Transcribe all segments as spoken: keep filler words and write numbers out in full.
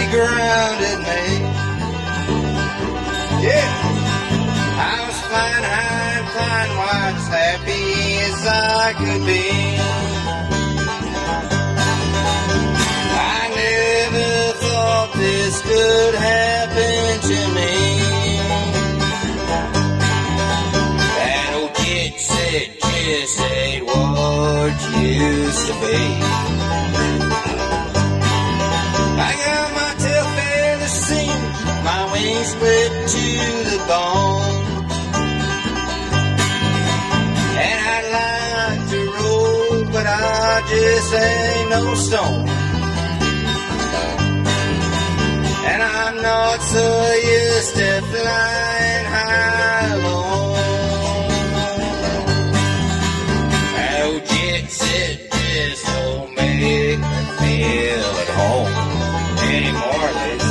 grounded me. Yeah, I was flying high and flying wide, as happy as I could be. I never thought this could happen to me. That old jet set just ain't what you used to be. I got my tail feathers seamed, my wings split to the bone, and I'd like to roll, but I just ain't no stone. And I'm not so used to flying high alone. Oh, jet set just don't make me feel at home anymore, Liz.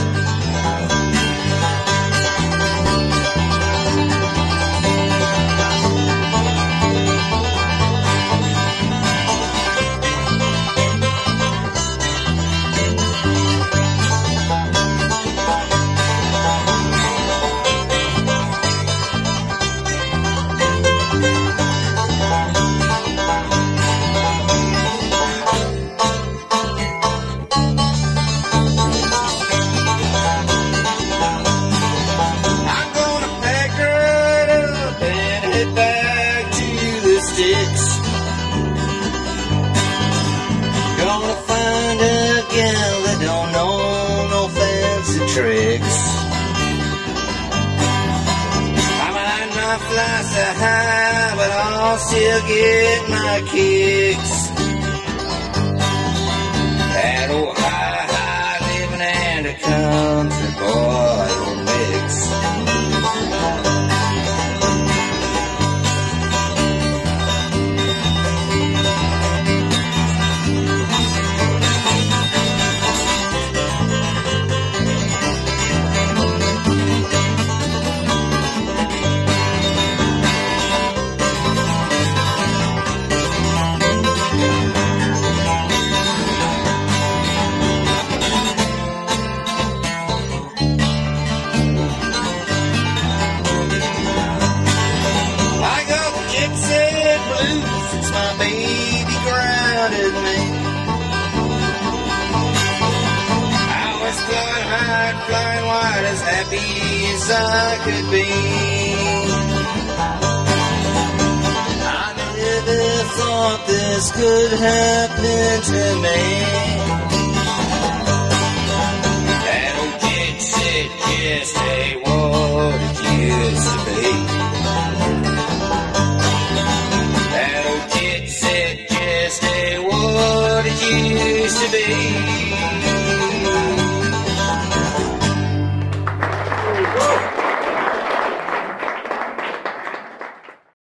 Gonna find a gal that don't know no fancy tricks. I might not fly so high, but I'll still get my kicks. That old high, high living and a country boy don't mix. Flying wide, as happy as I could be. I never thought this could happen to me. That old jet set just ain't what it used to be. That old jet set just ain't what it used to be.